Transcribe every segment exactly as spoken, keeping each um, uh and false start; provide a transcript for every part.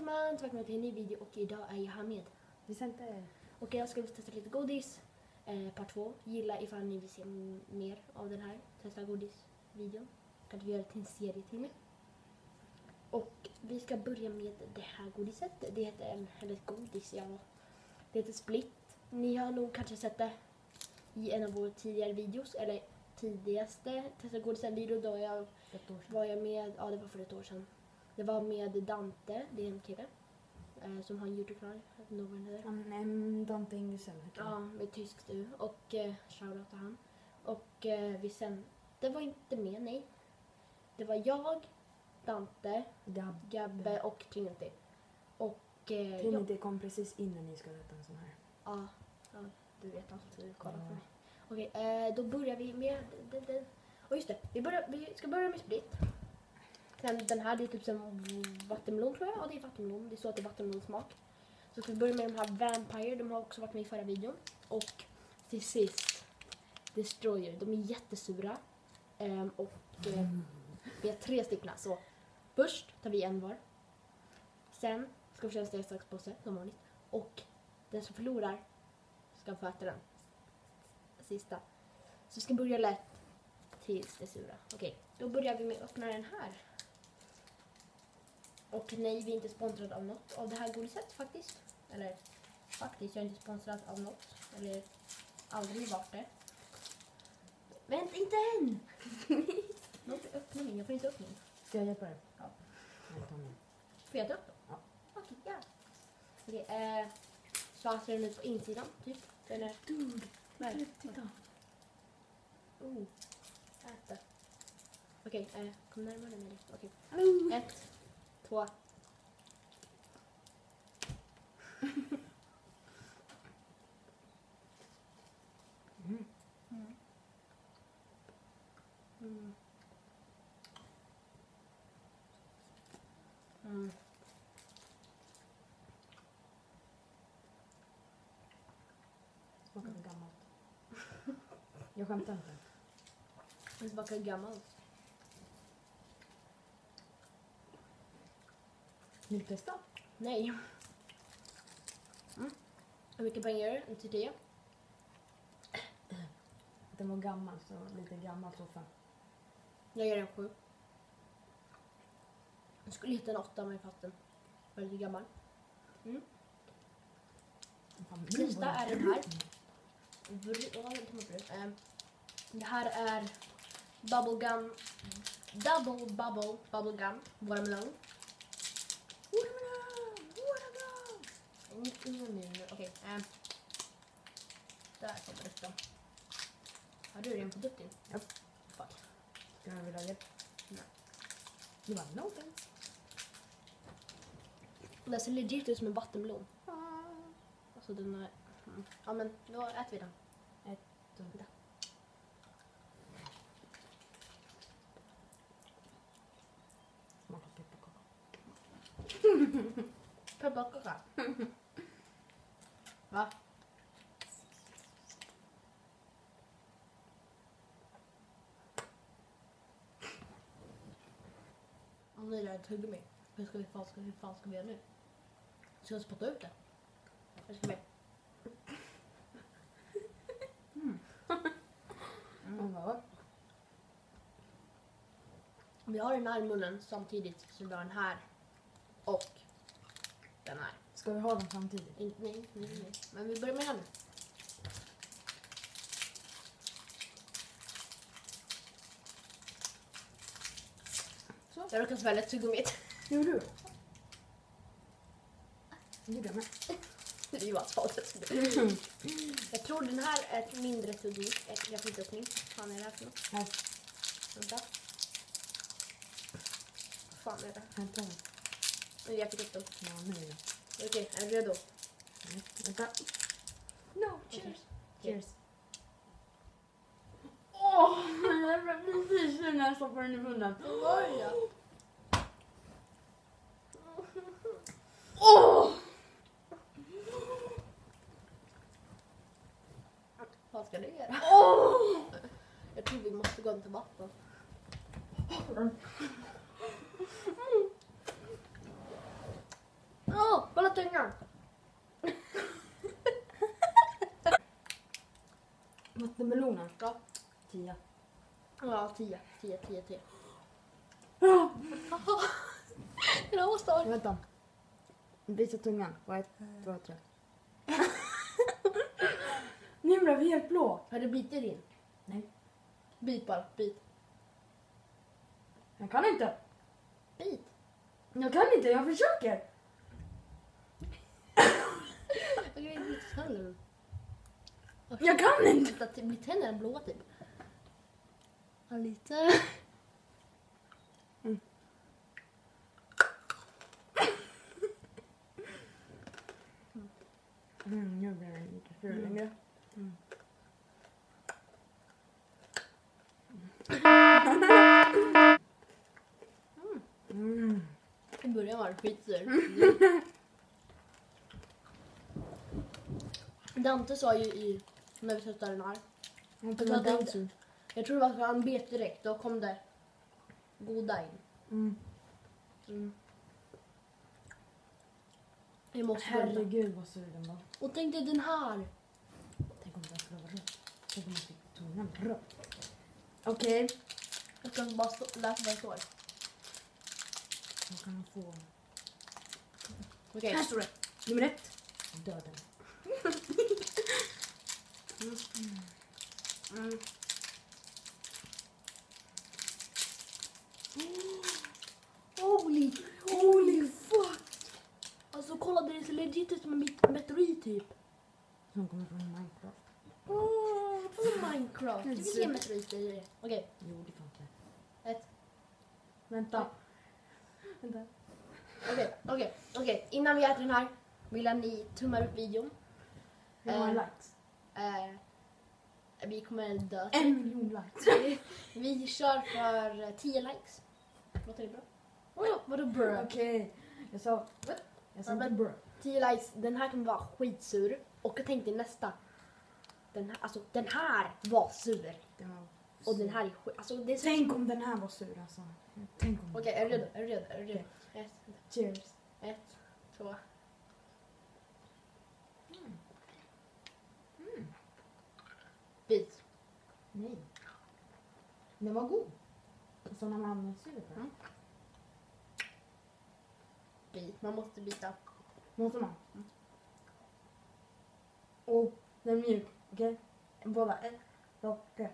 allesammans, välkomna till en ny video och idag är jag här med Vicente. och jag ska testa lite godis, eh, part två. Gilla ifall ni vill se mer av den här testa godis-videon. Kanske vi gör det till en serie till mig. Och vi ska börja med det här godiset. Det heter en, eller ett godis, ja. Det heter Split. Ni har nog kanske sett det i en av våra tidigare videos, eller tidigaste testa godisen-video då jag var jag med, ja det var för ett år sedan. Det var med Dante, det är en kille eh, som har en YouTube-kanal. Um, Dante Ingelsen. Ja, med tysk du. Och eh, shoutout till han. Och eh, Vicente var inte med, nej. Det var jag, Dante, Gab. Gabbe och Trinity. Och eh, Trinity kom precis innan ni skulle äta en sån här. Ja, ja, du vet allt. Du kollar på mig. Okej, eh, då börjar vi med... Det, det. Och just det, vi, börjar, vi ska börja med sprit. Sen den här, det är typ som vattenmelon tror jag. Ja, det är vattenmelon. Det är så att det är vattenmelonsmak. Så ska vi börja med de här Vampire. De har också varit med i förra videon. Och till sist Destroyer. De är jättesura. Um, och eh, vi har tre stycken. Så först tar vi en var. Sen ska vi köra en sten, sax, påse som vanligt. Och den som förlorar ska få äta den sista. Så vi ska börja lätt tills det är sura. Okej, då börjar vi med att öppna den här. Och nej, vi är inte sponsrade av något av det här godiset faktiskt. Eller faktiskt, jag är inte sponsrad av något. Eller aldrig varit det. Vänta, inte än! Låt öppna min, jag får inte öppna min. Ska jag hjälpa dig? Ja. Jag tar min. Får jag ta upp den? Ja. Okej, ja. Okej, eh, så här ser den ut på insidan, typ. Den är... Dude, Nej. titta. Oh, äta. Okej, eh, kom närmare mig. Okej. Hallå. Ett, två. Mm. Mm. Mm. Mm. Smakar det gammalt? Jag skämtar inte. Det smakar gammalt. Vill du testa? Nej. Mm. Hur mycket poäng gör det? En till tio? Den var gammal, så lite gammal så fan. Jag ger en sju. Jag skulle hitta en åtta med fast den var lite gammal. Mm. Fan, Nästa vad- är den här. Br- ja, den tar man förut. Ehm, Det här är bubblegum, double bubble bubblegum, watermelon. Watermelon, watermelon. Ingen nu, okej. ehm, Där kommer det då. Har du den på duttin? Ja. Fuck. Ska jag vilja hjälp? Nej. Det var no thanks. Den ser legit ut som en vattenmelon. Alltså den är... Mm. Ja men då äter vi den. Ett, två, Vänta. Smakar pepparkaka. Pepparkaka. Va? Om det är ett tuggummi. Hur ska vi fan ska, hur fan ska vi göra nu? Ska jag spotta ut det? Hur ska vi? Mm. Mm. Ja. Vi har den här i munnen samtidigt som vi har den här och den här. Ska vi ha dem samtidigt? Inte nej, nej, nej. Men vi börjar med den. Så. Jag råkade svälja ett tuggummit. Gjorde du? Det gjorde jag med. Det är ju asfaltet. Jag tror den här är ett mindre tuggummi. Jag får inte öppning. Vad fan är det här för något? Här, Vänta. Vad fan är det? hämta den. Nu jag fick upp den. Ja, nu är det. Okej, är du redo? Mm. Vänta. No, Cheers. Cheers. Åh, jag blev precis när jag stoppade den i munnen. Börja. Åh! Vad ska du göra? Åh! Jag tror vi måste gå till vatten. Åh, kolla tungan! Vattenmelonen. Ja. Tia. Ja, tio, tio, tio, tio. Ja. Det var starkt. Vänta. Visa tungan. På ett, två, tre. Nu blev vi helt blå. Har du bitit din? Nej. Bit bara, bit. Jag kan inte. Bit. Jag kan inte, jag försöker. Jag kan inte sönder. Jag kan inte. Vänta, det blir tänderna blåa typ. Ja, lite. Mm. Mm, nu blir den lite sur längre. Mm. Mm. I början var det skitsur. Dante sa ju i, när vi testade den här. Jag tror att det- Jag tror det var för han bet direkt, då kom det goda in. Mm. Mm. Vi måste börja. Herregud vad sur den var. Och tänk dig den här. Tänk om den skulle vara röd. Tänk om jag fick tungan röd. Okej. Jag ska bara stå, läsa vad det står. Vad kan man få? Okej. Här står det. Nummer ett. Döden. Mm. Holy, Holy fuck. alltså kolla det ser legit ut som en met- meteorit typ. Som kommer från Minecraft. Oh, från Minecraft. Men Det så- finns inga meteoriter i det. Okej, Jo, det fanns det. ett. Vänta. Vänta. Okej, okej, okej. Innan vi äter den här vill jag ni tummar upp videon. Hur många Eh. likes? Eh, vi kommer dö. En miljon likes. Vi kör för eh, tio likes. Låter det bra? Vadå, vadå bra? Okej. Jag sa... Jag sa Ja, inte men- bra. tio likes, den här kommer vara skitsur. Och jag tänkte nästa. Den här, alltså den här var sur. Det var Och den här är skit. Alltså det är så... Tänk om den här var sur alltså. Tänk om... Okej, är du redo? Är du redo? Är du redo? Ett, Cheers. ett, två. Bit. Nej. Den var god. Alltså när man är sur på den. Bit. Man måste bita. Måste man? Och den är mjuk. Okej? Båda. Ett, två, tre.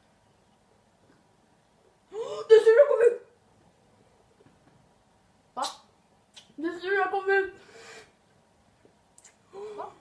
Det sura kom ut! Va? Det sura kom ut! Va?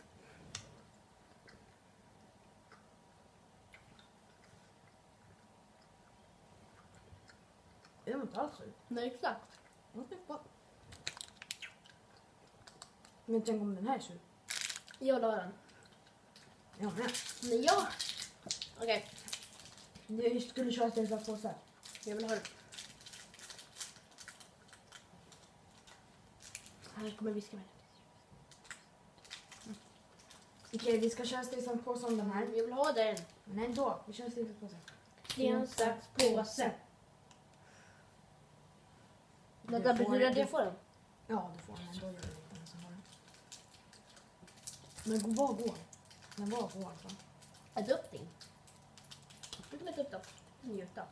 Det var inte alls sur. Nej, exakt. What the fuck? Men tänk om den här är sur. Jag la den. Jag med. Nej, jag. Okej, Jag skulle köra sten, sax, påse. jag vill ha den. Här kommer viska med. Okej, vi ska köra sten, sax, påse om den här. Jag vill ha den. Men ändå, vi kör sten, sax, påse. Sten, sax, påse. Vänta, Du får- betyder det att jag får den? Ja, du får den ändå. Gör det lite, men så har du. Men vad går? Men vad går alltså? Äta upp din. Du kan äta upp den. Njuta.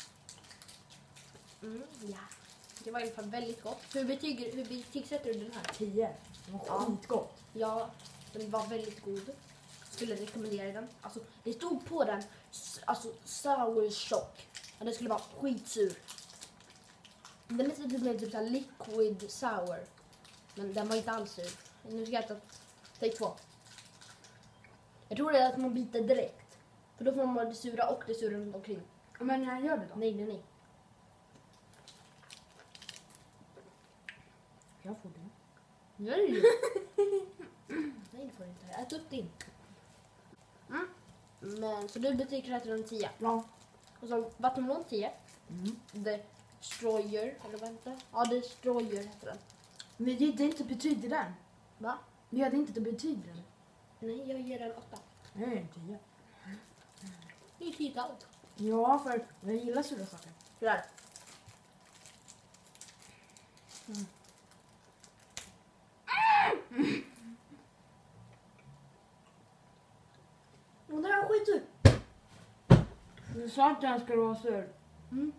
Mm, ja. Det var i alla fall väldigt gott. Hur, betyg, hur betygsätter du den här? tio. Det var Ja. skitgott. Ja, den var väldigt god. Skulle rekommendera den. Alltså, det stod på den, s- alltså sour shock. Och det skulle vara skitsur. Den är typ mer typ såhär liquid sour. Men den var inte alls sur. Nu ska jag äta, take två. Jag tror det är att man biter direkt. För då får man det sura och det sura runt omkring. Men jag gör det då. Nej, nej, nej. Jag får det. Nej. Nej, det får du inte. Ät upp din. Mm. Men, så du betygsätter den tio. Ja. Och så vattenmelon tio. Mm. Destroyer, eller vad heter det? Ja, Destroyer heter den. Vi hade inte betyg till den. Va? Vi hade inte betyg till den. Nej, jag ger den åtta. Nej, en tio. Det är tio allt. Ja, för jag gillar sura saker. Det där. Du sa inte att den skulle vara sur. Mm.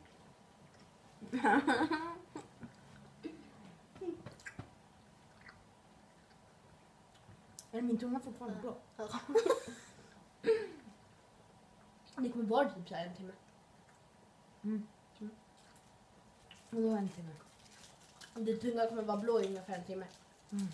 Är min tunga fortfarande blå? Det kommer vara typ så här en timme. Mm. Mm. Och då en timme. Din tunga kommer vara blå i ungefär en timme. Mm.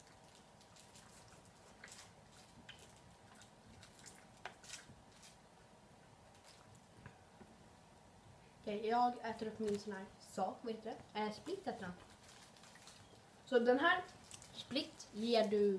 Okej, jag äter upp min sån här sak, vad heter det? Äh, split äter den. Så den här split ger du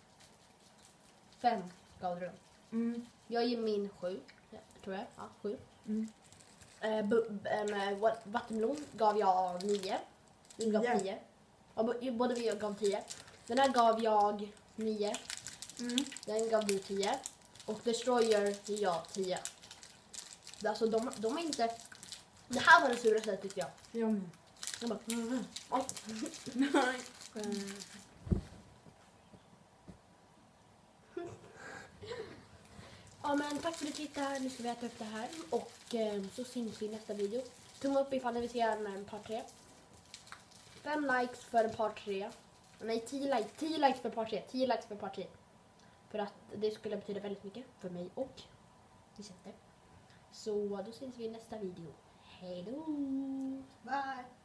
fem gav du den. Mm. Jag ger min sju, tror jag. Ja, sju. Mm. Eh, bu- eh, wa- vattenmelon gav jag nio. Du gav Nio. tio. Ja, bo- både vi gav tio. Den här gav jag nio. Mm. Den gav du tio. Och Destroyer ger jag tio. Alltså de, de är inte... Det här var det suraste tyckte jag. Jag med. Jag bara... Mm. Oj. Nej. Mm. Ja men tack för att du tittade. Nu ska vi äta upp det här. Och eh, så syns vi i nästa video. Tumma upp ifall ni vill se en part tre. Fem likes för en part tre. Nej, tio likes. Tio likes för part tre. Tio likes för part tre. För att det skulle betyda väldigt mycket för mig och Lisette. Så då syns vi i nästa video. Hej då! Bye.